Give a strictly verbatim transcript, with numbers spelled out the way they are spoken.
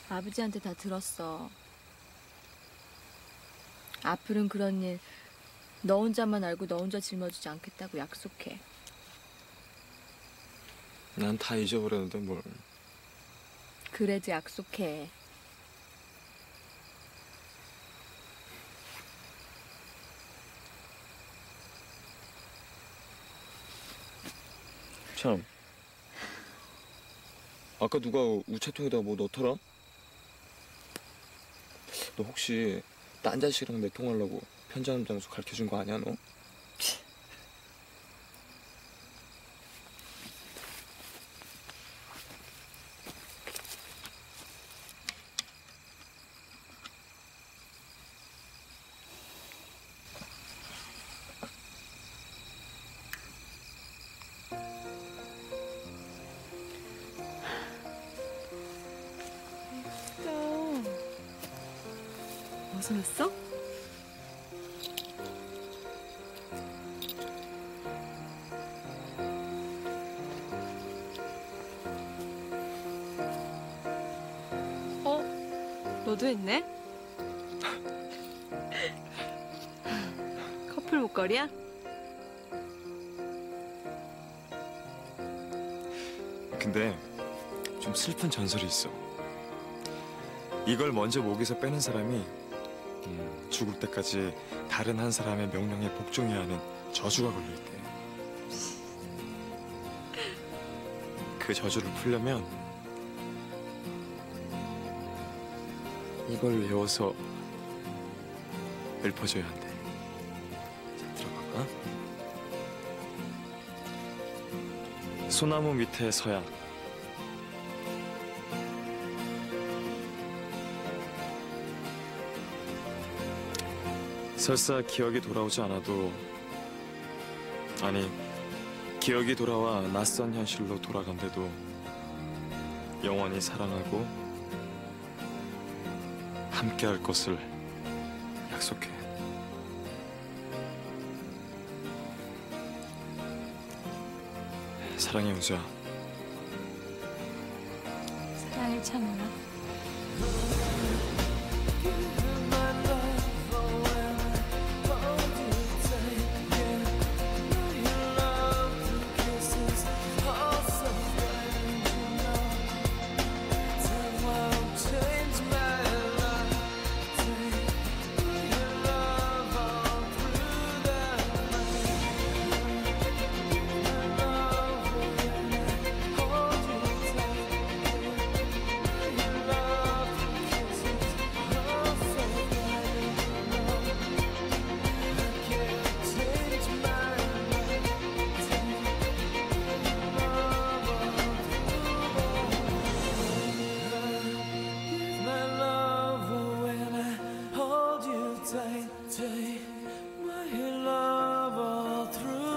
아버지한테 다 들었어. 앞으로는 그런 일 너 혼자만 알고 너 혼자 짊어지지 않겠다고 약속해. 난 다 잊어버렸는데 뭘. 그래도 약속해. 참, 아까 누가 우체통에다 뭐 넣더라? 너 혹시 딴 자식이랑 내통하려고 편지하는 장소 가르쳐준 거 아니야, 너? 어디서 났어? 어? 너도 했네? 커플 목걸이야? 근데 좀 슬픈 전설이 있어. 이걸 먼저 목에서 빼는 사람이 음, 죽을 때까지 다른 한 사람의 명령에 복종해야 하는 저주가 걸려있대. 그 저주를 풀려면 이걸 외워서 읊어줘야 한대. 자, 들어봐. 소나무 밑에 서야 설사 기억이 돌아오지 않아도, 아니 기억이 돌아와 낯선 현실로 돌아간데도 영원히 사랑하고 함께할 것을 약속해. 사랑해, 은수야. 사랑을 참아라.